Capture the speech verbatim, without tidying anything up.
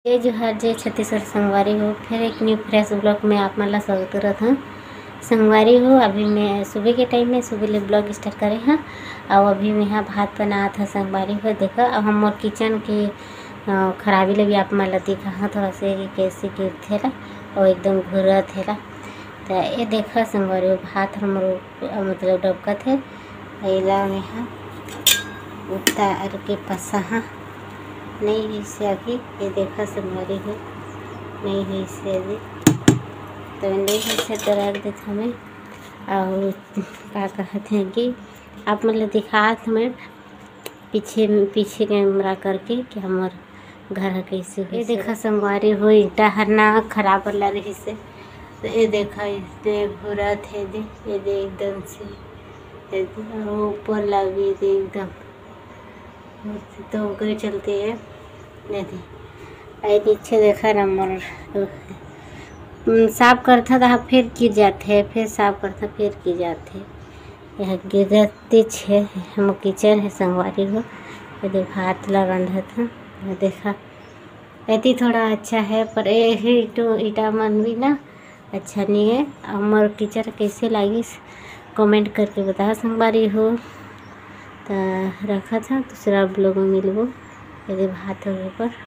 ये जो हर जे छत्तीसगढ़ संगवारी हो फिर एक न्यू फ्रेश ब्लॉग में आप मला स्वागत करत हूँ। संगवारी हो अभी मैं सुबह के टाइम में सुबह ले ब्लॉग स्टार्ट करे हाँ और अभी मैं यहाँ भात बनात था। संगवारी हो देखा अब हम किचन की खराबी ले भी आप मला दिखा हाँ थोड़ा से कैसे गिरथे ला और एकदम घुरा थे ला। तो ये देखा संगवारी हो भात हमारो मतलब डबकत है अला में हाँ उतार के पसा हाँ नहीं हुई से अभी ये देखा संगवारी हो नहीं हुई से अभी तो नहीं हुई से तो रख देते हमें और क्या कहते हैं कि आप मतलब दिखात हमें पीछे पीछे कैमरा करके कि हमारे घर कैसे ये देखा संगवारी हो ईटा हरना खराब वाला रही से तो ये देखा इसने भूरा थे दे ये दे एकदम से ऊपर लगी दे एकदम तो गए चलते हैं नहीं आई पीछे देखा नंबर साफ करता था फिर गिर जाते फिर साफ करता फिर गिर जाते यह गिरते छे हम किचन है संगवारी हो यदि भात ला रंधा था देखा ऐती थोड़ा अच्छा है पर ये तो ईटा मन भी ना अच्छा नहीं है। हमारे किचन कैसे लगी कमेंट करके बता संगवारी हो तो रखा था दूसरा ब्लॉग में मिलबो यदि भात हो पर।